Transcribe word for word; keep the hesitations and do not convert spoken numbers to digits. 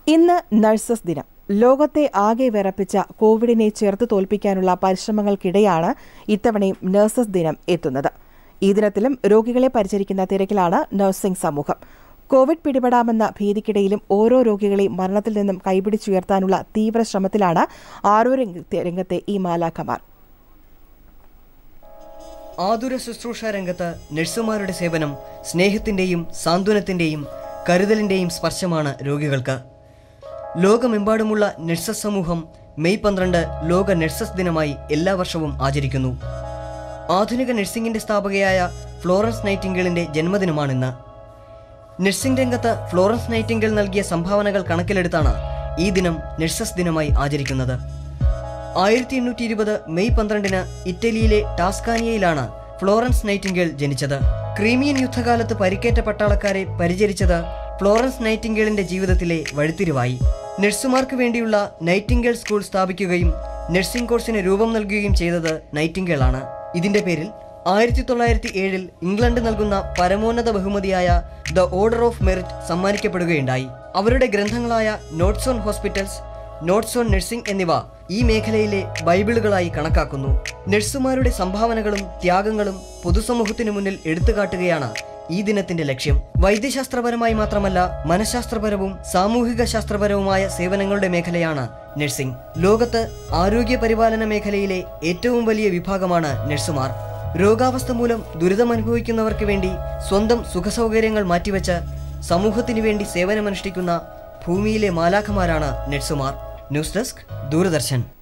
ഇന്ന് നഴ്സസ് ദിനം. ലോകത്തെ ആകെ വിറപ്പിച്ച കോവിഡിനെ ചെറുത്തു തോൽപ്പിക്കാനുള്ള പരിശ്രമങ്ങൾക്കിടെയാണ് ഇത്തവണയും നഴ്സസ് ദിനം എത്തുന്നത്. ഈ ദിനത്തിലും രോഗികളെ പരിചരിക്കുന്ന തിരക്കിലാണ് നഴ്സിംഗ് സമൂഹം. കോവിഡ് പിടിപെടാമെന്ന ഭീതിക്കിടയിലും ഓരോ രോഗികളെയും മരണത്തിൽ നിന്നും കൈപിടിച്ചുയർത്താനുള്ള തീവ്ര ശ്രമത്തിലാണ് ആരോഗ്യ രംഗത്തെ ഈ മാലാഖമാർ. ആതുര ശുശ്രൂഷ രംഗത്ത് നഴ്സുമാരുടെ സേവനം സ്നേഹത്തിന്റെയും സാന്ത്വനത്തിന്റെയും കരുതലിന്റെയും സ്പർശമാണ് രോഗികൾക്ക്. ലോകമെമ്പാടുമുള്ള നഴ്സസ് സമൂഹം മെയ് പന്ത്രണ്ട് ലോക നഴ്സസ് ദിനമായി എല്ലാ വർഷവും ആചരിക്കുന്നു. ആധുനിക നഴ്സിംഗിന്റെ സ്ഥാപകയായ ഫ്ലോറൻസ് നൈറ്റിംഗേളിന്റെ ജന്മദിനമാണിന്ന്. നഴ്സിംഗ് രംഗത്ത് ഫ്ലോറൻസ് നൈറ്റിംഗേൾ നൽകിയ സംഭാവനകൾ കണക്കിലെടുത്താണ് ഈ ദിനം നഴ്സസ് ദിനമായി ആചരിക്കുന്നത്. ആയിരത്തി എണ്ണൂറ്റി ഇരുപത് മെയ് പന്ത്രണ്ടിന് ഇറ്റലിയിലെ ടാസ്കാനിയയിലാണ് ഫ്ലോറൻസ് നൈറ്റിംഗേൾ ജനിച്ചത്. ക്രീമിയൻ യുദ്ധകാലത്ത് പരിക്കേറ്റ പട്ടാളക്കാരെ പരിചരിച്ചത് ഫ്ലോറൻസ് നൈറ്റിംഗേളിന്റെ ജീവിതത്തിലെ വഴിത്തിരിവായി. നഴ്സുമാർക്ക് വേണ്ടിയുള്ള നൈറ്റിംഗേൾ സ്കൂൾ സ്ഥാപിക്കുകയും നഴ്സിംഗ് കോഴ്സിന് രൂപം നൽകുകയും ചെയ്തത് നൈറ്റിംഗേളാണ്. ഇതിന്റെ പേരിൽ ആയിരത്തി തൊള്ളായിരത്തി ഏഴിൽ ഇംഗ്ലണ്ട് നൽകുന്ന പരമോന്നത ബഹുമതിയായ ദ ഓർഡർ ഓഫ് മെറിറ്റ് സമ്മാനിക്കപ്പെടുകയുണ്ടായി. അവരുടെ ഗ്രന്ഥങ്ങളായ notes on hospitals, notes on nursing എന്നിവ ഈ മേഖലയിലെ ബൈബിളുകളായി കണക്കാക്കുന്നു. നഴ്സുമാരുടെ സംഭാവനകളും ത്യാഗങ്ങളും പൊതുസമൂഹത്തിനു മുന്നിൽ എടുത്തുകാട്ടുകയാണ് ഈ ദിനത്തിന്റെ ലക്ഷ്യം. വൈദ്യശാസ്ത്രപരമായി മാത്രമല്ല, മനഃശാസ്ത്രപരവും സാമൂഹിക ശാസ്ത്രപരവുമായ സേവനങ്ങളുടെ മേഖലയാണ് നഴ്സിംഗ്. ലോകത്ത് ആരോഗ്യ പരിപാലന മേഖലയിലെ ഏറ്റവും വലിയ വിഭാഗമാണ് നഴ്സുമാർ. രോഗാവസ്ഥ മൂലം ദുരിതമനുഭവിക്കുന്നവർക്ക് വേണ്ടി സ്വന്തം സുഖസൗകര്യങ്ങൾ മാറ്റിവെച്ച് സമൂഹത്തിനു വേണ്ടി സേവനമനുഷ്ഠിക്കുന്ന ഭൂമിയിലെ മാലാഖമാരാണ് നഴ്സുമാർ. News desk, Doordarshan.